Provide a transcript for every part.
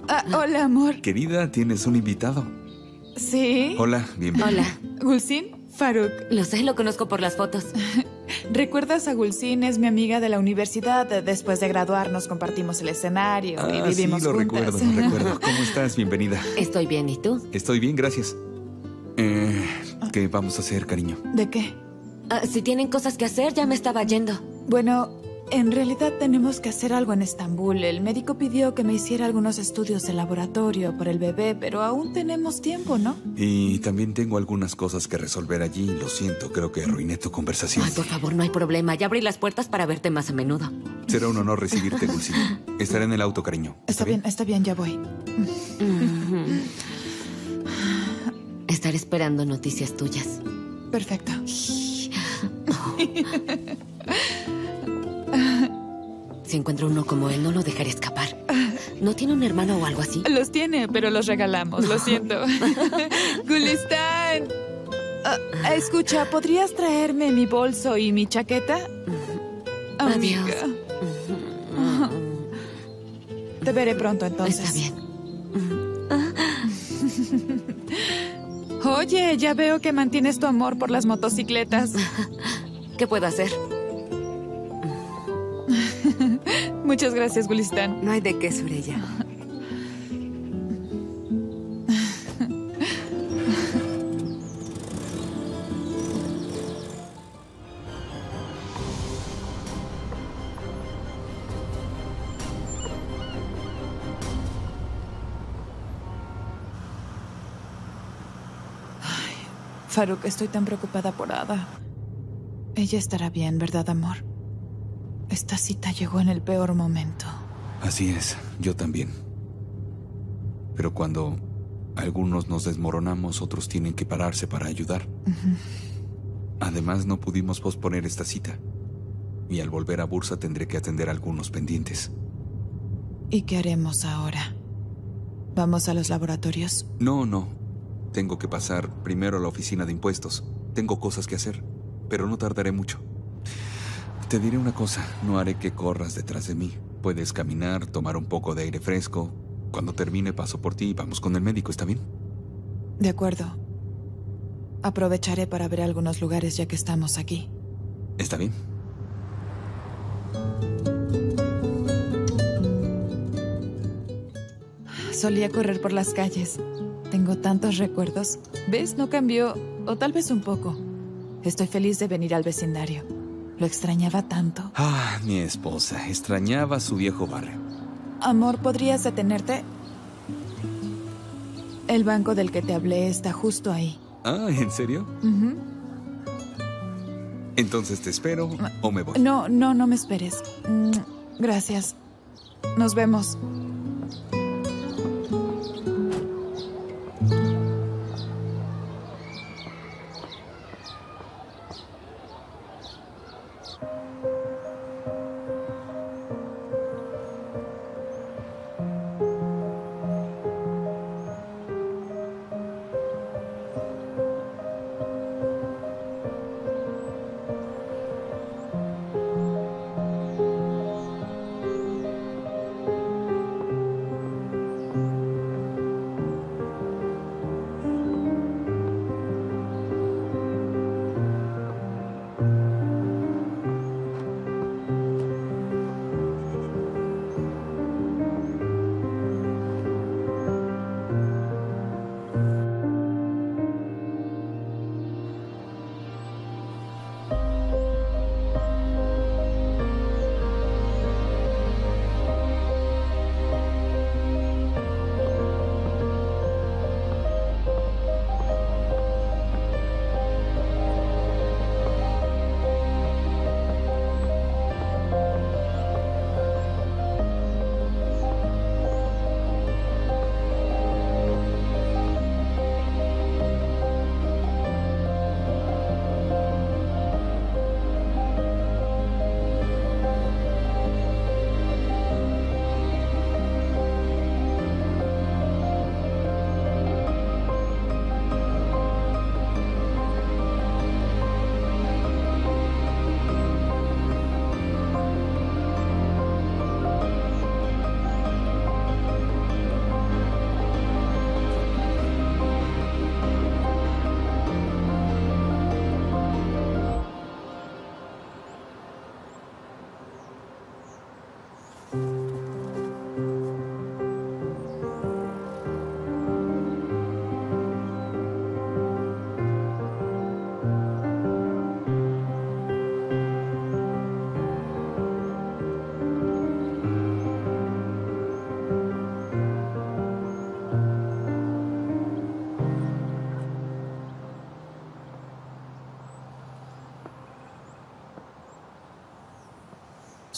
Hola, amor. Querida, tienes un invitado. ¿Sí? Hola, bienvenida. Hola. ¿Gulsin? Faruk. Lo sé, lo conozco por las fotos. ¿Recuerdas a Gulsin? Es mi amiga de la universidad. Después de graduarnos compartimos el escenario y vivimos sí, lo juntas. recuerdo. ¿Cómo estás? Bienvenida. Estoy bien, ¿y tú? Estoy bien, gracias. ¿Qué vamos a hacer, cariño? ¿De qué? Si tienen cosas que hacer, ya me estaba yendo. Bueno, en realidad tenemos que hacer algo en Estambul. El médico pidió que me hiciera algunos estudios de laboratorio por el bebé, pero aún tenemos tiempo, ¿no? Y también tengo algunas cosas que resolver allí. Lo siento, creo que arruiné tu conversación. Ay, por favor, no hay problema. Ya abrí las puertas para verte más a menudo. Será un honor recibirte, Gulsin. Estaré en el auto, cariño. Está bien, ya voy. Estaré esperando noticias tuyas. Perfecto. Si encuentro uno como él, no lo dejaré escapar. ¿No tiene un hermano o algo así? Los tiene, pero los regalamos, lo siento. Gulistan. Escucha, ¿podrías traerme mi bolso y mi chaqueta? Adiós. Amiga. Te veré pronto, entonces. Está bien. Oye, ya veo que mantienes tu amor por las motocicletas. ¿Qué puedo hacer? Muchas gracias, Gulistan. No hay de qué, Surya. Faruk, estoy tan preocupada por Ada. Ella estará bien, ¿verdad, amor? Esta cita llegó en el peor momento. Así es, yo también. Pero cuando algunos nos desmoronamos, otros tienen que pararse para ayudar. Además, no pudimos posponer esta cita. Y al volver a Bursa tendré que atender algunos pendientes. ¿Y qué haremos ahora? ¿Vamos a los laboratorios? No. Tengo que pasar primero a la oficina de impuestos. Tengo cosas que hacer, pero no tardaré mucho. Te diré una cosa, no haré que corras detrás de mí. Puedes caminar, tomar un poco de aire fresco. Cuando termine paso por ti y vamos con el médico, ¿está bien? De acuerdo. Aprovecharé para ver algunos lugares ya que estamos aquí. ¿Está bien? Solía correr por las calles. Tengo tantos recuerdos. ¿Ves? No cambió, o tal vez un poco. Estoy feliz de venir al vecindario. Lo extrañaba tanto. Mi esposa extrañaba su viejo barrio. Amor, ¿podrías detenerte? El banco del que te hablé está justo ahí. ¿En serio? Entonces, ¿te espero o me voy? No me esperes. Gracias. Nos vemos.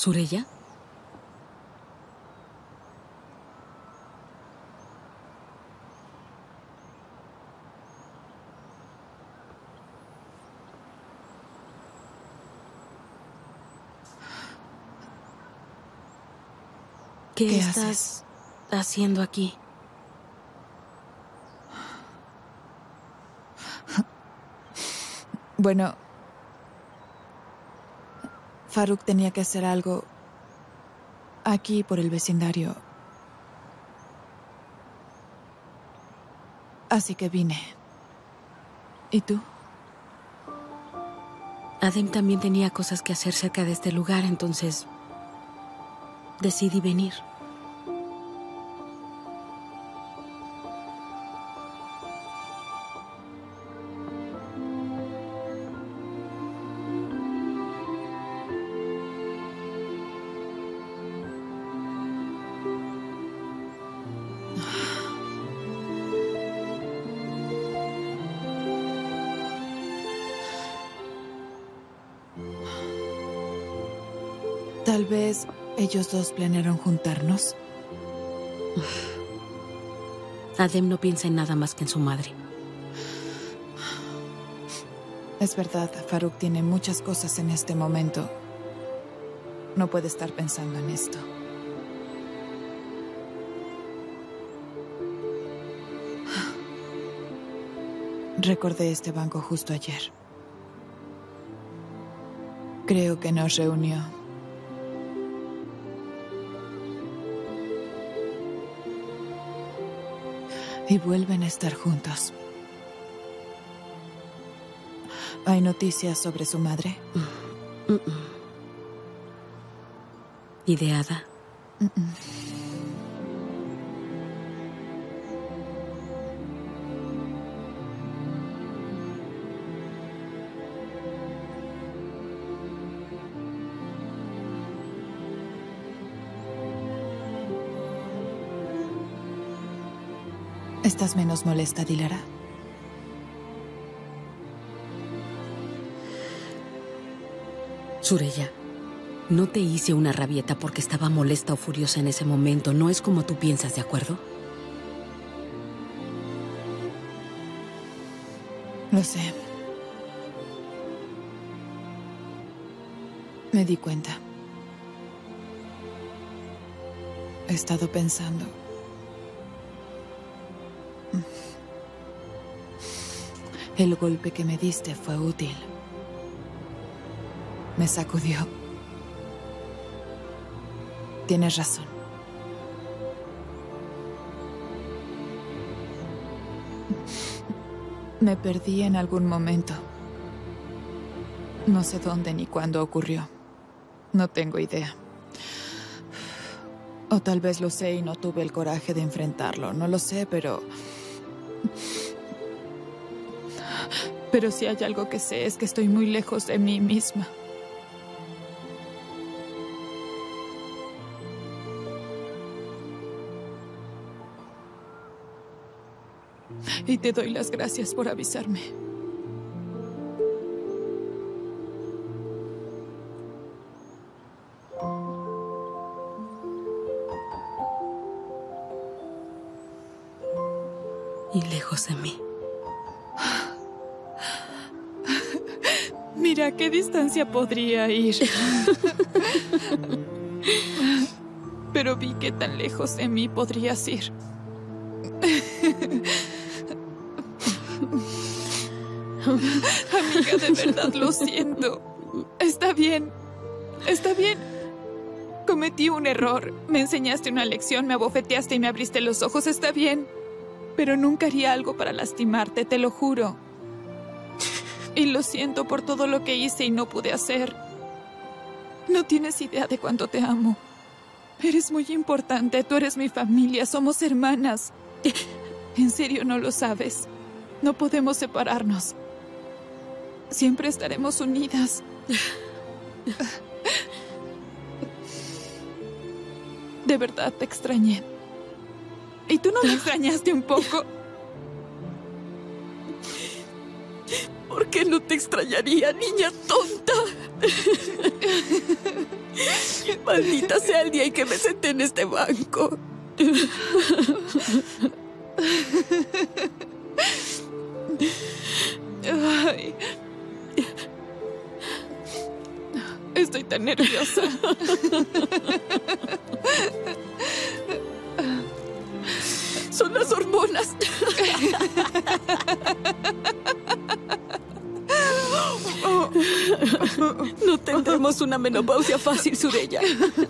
¿Süreyya? ¿Qué estás haciendo aquí? Bueno, Farouk tenía que hacer algo aquí por el vecindario. Así que vine. ¿Y tú? Adem también tenía cosas que hacer cerca de este lugar, entonces decidí venir. Tal vez ellos dos planearon juntarnos. Adem no piensa en nada más que en su madre. Es verdad, Farouk tiene muchas cosas en este momento. No puede estar pensando en esto. Recordé este banco justo ayer. Creo que nos reunió. Y vuelven a estar juntos. ¿Hay noticias sobre su madre? ¿Y de Ada? ¿Estás menos molesta, Dilara? Süreyya, no te hice una rabieta porque estaba molesta o furiosa en ese momento. No es como tú piensas, ¿de acuerdo? Lo sé. Me di cuenta. He estado pensando. El golpe que me diste fue útil. Me sacudió. Tienes razón. Me perdí en algún momento. No sé dónde ni cuándo ocurrió. No tengo idea. O tal vez lo sé y no tuve el coraje de enfrentarlo. No lo sé, pero si hay algo que sé es que estoy muy lejos de mí misma. Y te doy las gracias por avisarme. Y lejos de mí. Mira a qué distancia podría ir. Pero vi que tan lejos de mí podrías ir. Amiga, de verdad lo siento. Está bien. Está bien. Cometí un error. Me enseñaste una lección, me abofeteaste y me abriste los ojos. Está bien. Pero nunca haría algo para lastimarte, te lo juro. Y lo siento por todo lo que hice y no pude hacer. No tienes idea de cuánto te amo. Eres muy importante, tú eres mi familia, somos hermanas. En serio, no lo sabes. No podemos separarnos. Siempre estaremos unidas. De verdad te extrañé. ¿Y tú no me extrañaste un poco? ¿Por qué no te extrañaría, niña tonta? Maldita sea el día en que me senté en este banco. Ay. Estoy tan nerviosa. Son las hormonas. No tendremos una menopausia fácil, Sureya.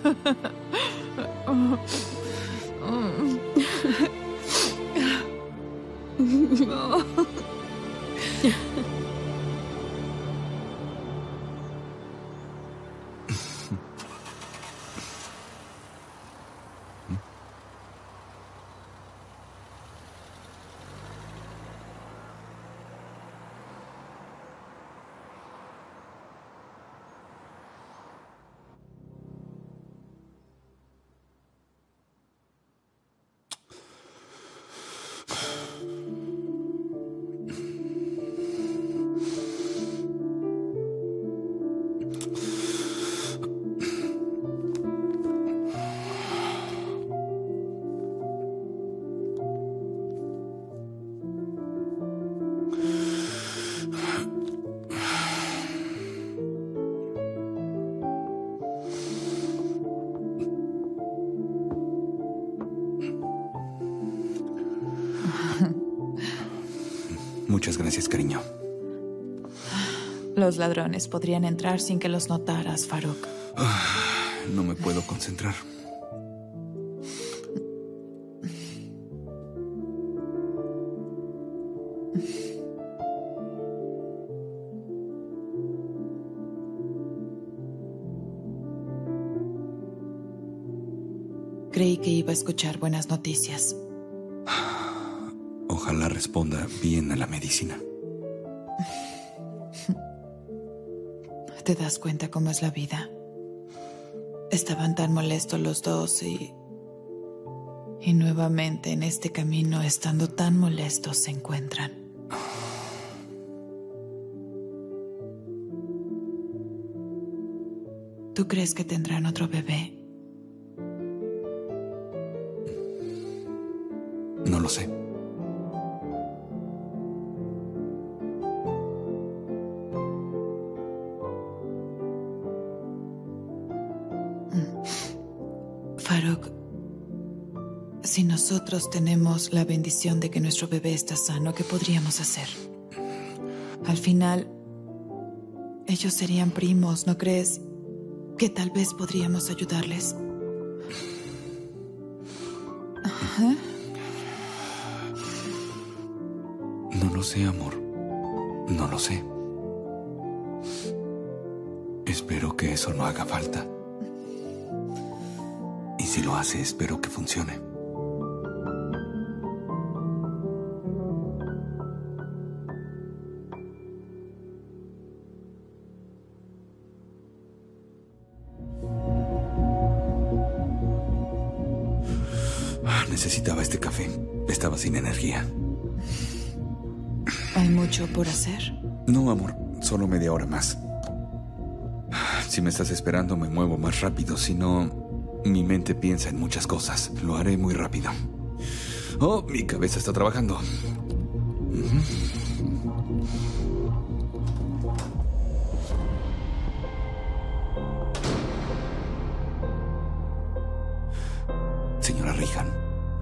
Muchas gracias, cariño. Los ladrones podrían entrar sin que los notaras, Farouk. No me puedo concentrar. Creí que iba a escuchar buenas noticias. Ojalá responda bien a la medicina. ¿Te das cuenta cómo es la vida? Estaban tan molestos los dos y nuevamente en este camino, estando tan molestos, se encuentran. ¿Tú crees que tendrán otro bebé? No lo sé. Farouk, si nosotros tenemos la bendición de que nuestro bebé está sano, ¿qué podríamos hacer? Al final, ellos serían primos, ¿no crees? Que tal vez podríamos ayudarles. Ajá. No lo sé, amor. No lo sé. Espero que eso no haga falta. Y si lo hace, espero que funcione. Necesitaba este café. Estaba sin energía. ¿Hay mucho por hacer? No, amor. Solo media hora más. Si me estás esperando, me muevo más rápido. Si no, mi mente piensa en muchas cosas. Lo haré muy rápido. Oh, mi cabeza está trabajando. Señora Rehan.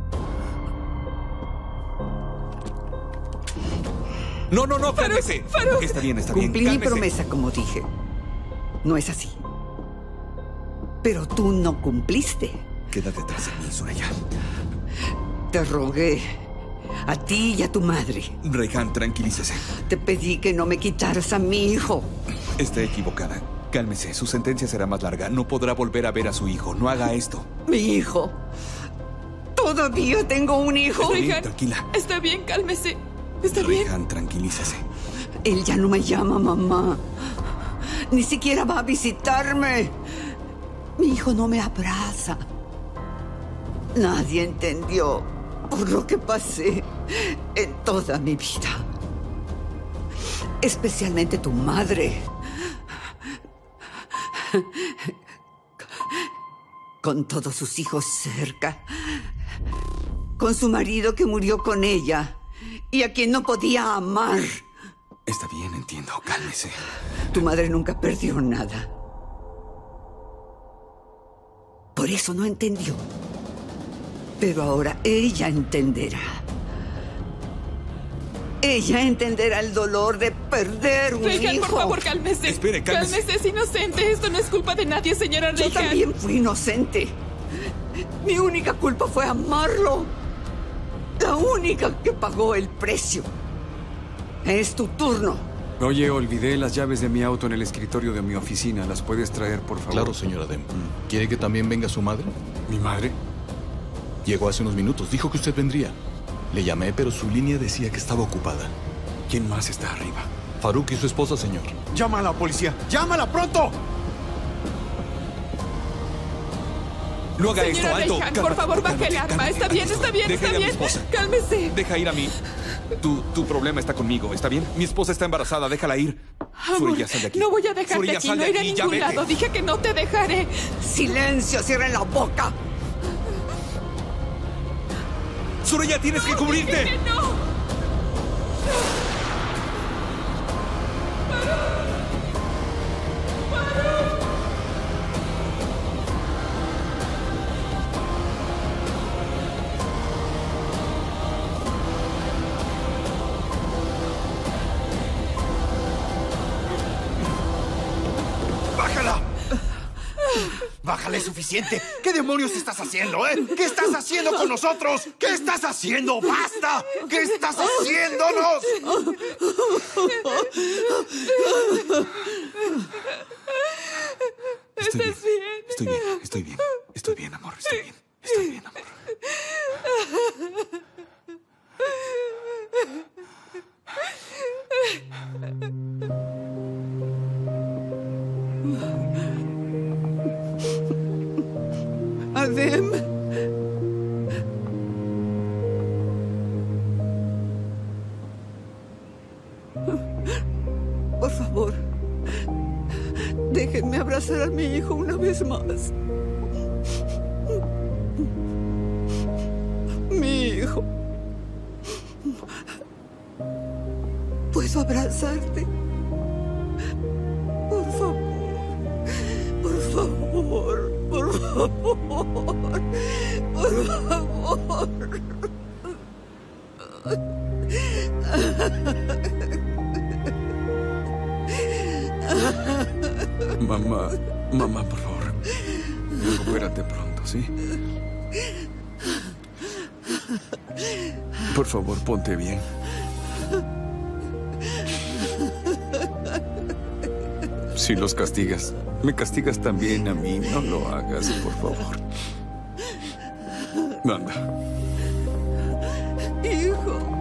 No, cálmese. Farouk. Está bien, está bien. Cumplí mi Cálmese. promesa, como dije. No es así. Pero tú no cumpliste. Quédate detrás de mí, Sureya. Te rogué. A ti y a tu madre. Rehan, tranquilícese. Te pedí que no me quitaras a mi hijo. Está equivocada. Cálmese, su sentencia será más larga. No podrá volver a ver a su hijo. No haga esto. Mi hijo. Todavía tengo un hijo. Está bien, Rehan, tranquila. está bien, cálmese. Está bien. Rehan, tranquilícese. Él ya no me llama mamá. Ni siquiera va a visitarme. Mi hijo no me abraza. Nadie entendió por lo que pasé en toda mi vida. Especialmente tu madre. Con todos sus hijos cerca. Con su marido que murió con ella y a quien no podía amar. Está bien, entiendo. Cálmese. Tu madre nunca perdió nada. Por eso no entendió. Pero ahora ella entenderá. Ella entenderá el dolor de perder un Regan, hijo. por favor, cálmese. Espere, cálmese. Cálmese, es inocente. Esto no es culpa de nadie, señora Yo Regan. también fui inocente. Mi única culpa fue amarlo. La única que pagó el precio. Es tu turno. Oye, olvidé las llaves de mi auto en el escritorio de mi oficina. ¿Las puedes traer, por favor? Claro, señora Dem. ¿Quiere que también venga su madre? ¿Mi madre? Llegó hace unos minutos. Dijo que usted vendría. Le llamé, pero su línea decía que estaba ocupada. ¿Quién más está arriba? Farouk y su esposa, señor. ¡Llama a la policía! ¡Llámala pronto! No haga esto, Señora alto. Regan, Cálmate, por favor, baje el cálmate, arma. cálmate. Está bien, está bien, Deja está ir a mi bien. esposa. Cálmese. Deja ir a mí. Tu problema está conmigo, ¿está bien? Mi esposa está embarazada, déjala ir. Amor, Surya, sal de aquí. no voy a dejarte Surya, aquí, sal no de iré a aquí, ya ningún vete. lado. Dije que no te dejaré. ¡Silencio! ¡Cierren la boca! Surya, tienes que cubrirte. Dije que no. ¡Bájala! ¡Bájale suficiente! ¿Qué demonios estás haciendo, eh? ¿Qué estás haciendo con nosotros? ¿Qué estás haciendo? ¡Basta! ¿Qué estás haciéndonos? Estoy bien. ¿Estás bien? Estoy bien, estoy bien. Estoy bien, amor, estoy bien. Estoy bien, amor. Adem. Por favor, déjenme abrazar a mi hijo una vez más. Mi hijo. ¿Puedo abrazarte? Por favor. Por favor. Por favor. Por favor. Mamá, por favor. Recupérate pronto, ¿sí? Por favor, ponte bien. Si los castigas, me castigas también a mí. No lo hagas, por favor. Anda. Hijo.